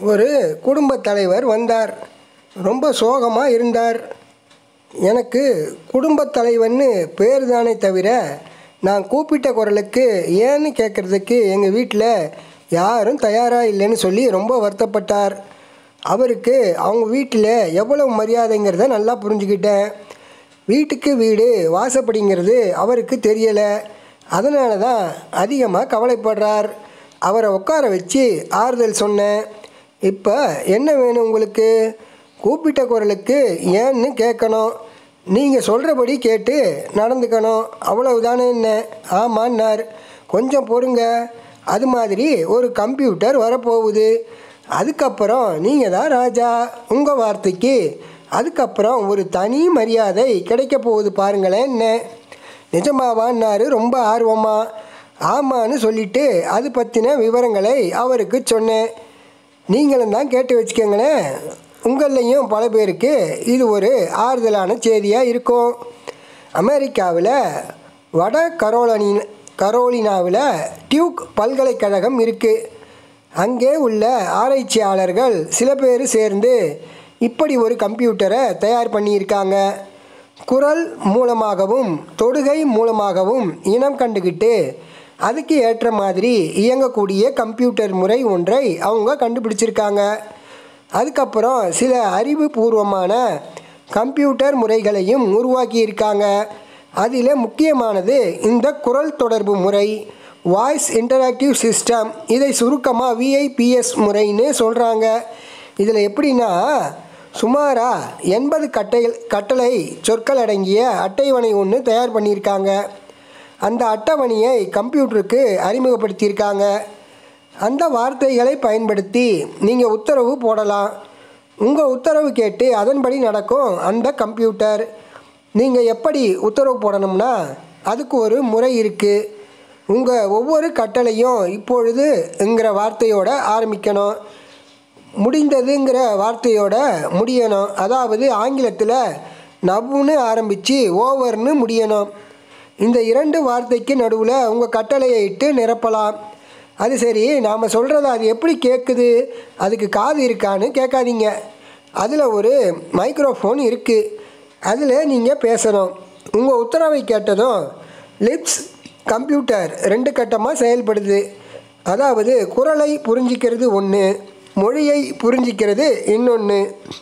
ஒரு குடும்பத் தலைவர் வந்தார். ரொம்ப சோகமாக இருந்தார். எனக்கு குடும்பத் தலைவன்னு பேர் தானே தவிர நான் கூப்பிட்ட குரலுக்கு ஏன்னு கேட்குறதுக்கு எங்கள் வீட்டில் யாரும் தயாராக இல்லைன்னு சொல்லி ரொம்ப வருத்தப்பட்டார். அவருக்கு அவங்க வீட்டில் எவ்வளவு மரியாதைங்கிறத நல்லா புரிஞ்சுக்கிட்டேன். வீட்டுக்கு வீடு வாசப்படிங்கிறது அவருக்கு தெரியலை. அதனால தான் அதிகமாக கவலைப்படுறார். அவரை உட்கார வச்சு ஆறுதல் சொன்னேன். இப்போ என்ன வேணும் உங்களுக்கு? கூப்பிட்ட குரலுக்கு ஏன்னு கேட்கணும். நீங்கள் சொல்கிறபடி கேட்டு நடந்துக்கணும், அவ்வளவுதானே என்ன? ஆமான்னார். கொஞ்சம் பொறுங்க, அது மாதிரி ஒரு கம்ப்யூட்டர் வரப்போகுது. அதுக்கப்புறம் நீங்கள் தான் ராஜா, உங்கள் வார்த்தைக்கு அதுக்கப்புறம் ஒரு தனி மரியாதை கிடைக்க போகுது பாருங்களேன். என்ன நிஜமாவான்னாரு ரொம்ப ஆர்வமாக. ஆமான்னு சொல்லிவிட்டு அது பற்றின விவரங்களை அவருக்கு சொன்னேன். நீங்களும் தான் கேட்டு வச்சுக்கோங்களேன், உங்களையும் பல பேருக்கு இது ஒரு ஆறுதலான செய்தியாக இருக்கும். அமெரிக்காவில் வட கரோலினாவில் டியூக் பல்கலைக்கழகம் இருக்குது. அங்கே உள்ள ஆராய்ச்சியாளர்கள் சில பேர் சேர்ந்து இப்படி ஒரு கம்ப்யூட்டரை தயார் பண்ணியிருக்காங்க. குரல் மூலமாகவும் தொடுகை மூலமாகவும் இனம் கண்டுக்கிட்டு அதுக்கு ஏற்ற மாதிரி இயங்கக்கூடிய கம்ப்யூட்டர் முறை ஒன்றை அவங்க கண்டுபிடிச்சிருக்காங்க. அதுக்கப்புறம் சில அறிவுபூர்வமான கம்ப்யூட்டர் முறைகளையும் உருவாக்கியிருக்காங்க. அதில் முக்கியமானது இந்த குரல் தொடர்பு முறை, வாய்ஸ் இன்டராக்டிவ் சிஸ்டம். இதை சுருக்கமாக VIPS முறைன்னு சொல்கிறாங்க. இதில் எப்படின்னா, சுமாராக 80 கட்டளை சொற்கள் அடங்கிய அட்டைவணை ஒன்று தயார் பண்ணியிருக்காங்க. அந்த அட்டவணையை கம்ப்யூட்டருக்கு அறிமுகப்படுத்தியிருக்காங்க. அந்த வார்த்தைகளை பயன்படுத்தி நீங்கள் உத்தரவு போடலாம். உங்கள் உத்தரவு கேட்டு அதன்படி நடக்கும் அந்த கம்ப்யூட்டர். நீங்கள் எப்படி உத்தரவு போடணும்னா அதுக்கு ஒரு முறை இருக்குது. உங்கள் ஒவ்வொரு கட்டளையும் இப்பொழுதுங்கிற வார்த்தையோடு ஆரம்பிக்கணும், முடிந்ததுங்கிற வார்த்தையோடு முடியணும். அதாவது ஆங்கிலத்தில் நவ்வுன்னு ஆரம்பித்து ஓவர்னு முடியணும். இந்த 2 வார்த்தைக்கு நடுவில் உங்கள் கட்டளையை இட்டு நிரப்பலாம். அது சரி, நாம் சொல்கிறத அது எப்படி கேட்குது, அதுக்கு காது இருக்கான்னு கேட்காதீங்க. அதில் ஒரு மைக்ரோஃபோன் இருக்குது, அதில் நீங்கள் பேசணும். உங்கள் உத்தரவை கேட்டதும் லிப்ஸ் கம்ப்யூட்டர் 2 கட்டமாக செயல்படுது. அதாவது குரலை புரிஞ்சிக்கிறது ஒன்று, மொழியை புரிஞ்சிக்கிறது இன்னொன்று.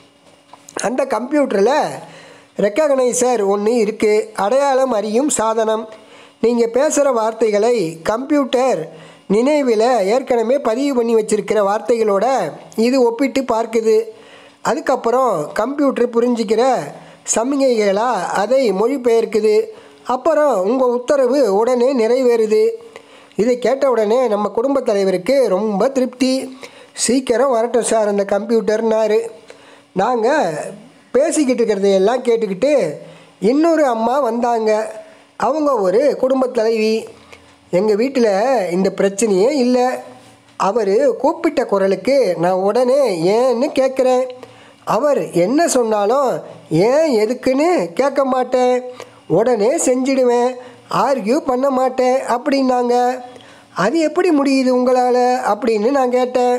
அந்த கம்ப்யூட்டரில் ரெக்கக்னைசர் ஒன்று இருக்குது, அடையாளம் அறியும் சாதனம். நீங்கள் பேசுகிற வார்த்தைகளை கம்ப்யூட்டர் நினைவில் ஏற்கனவே பதிவு பண்ணி வச்சுருக்கிற வார்த்தைகளோட இது ஒப்பிட்டு பார்க்குது. அதுக்கப்புறம் கம்ப்யூட்டர் புரிஞ்சிக்கிற சமிகைகளாக அதை மொழிபெயர்க்குது. அப்புறம் உங்கள் உத்தரவு உடனே நிறைவேறுது. இதை கேட்ட உடனே நம்ம குடும்பத் தலைவருக்கு ரொம்ப திருப்தி. சீக்கிரம் வரட்டும் சார் அந்த கம்ப்யூட்டர்னாரு. நாங்கள் பேசிக்கிட்டு இருக்கிறதையெல்லாம் கேட்டுக்கிட்டு இன்னொரு அம்மா வந்தாங்க. அவங்க ஒரு குடும்பத் தலைவி. எங்கள் வீட்டில் இந்த பிரச்சனையே இல்லை. அவர் கூப்பிட்ட குரலுக்கு நான் உடனே ஏன்னு கேட்குறேன். அவர் என்ன சொன்னாலும் ஏன் எதுக்குன்னு கேட்க மாட்டேன், உடனே செஞ்சிடுவேன், ஆர்கியூ பண்ண மாட்டேன் அப்படின்னாங்க. அது எப்படி முடியுது உங்களால் அப்படின்னு நான் கேட்டேன்.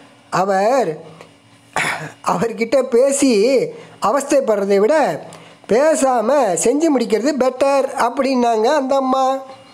அவர்கிட்ட பேசி அவஸ்தைப்படுறதை விட பேசாமல் செஞ்சு முடிக்கிறது பெட்டர் அப்படின்னாங்க அந்த அம்மா.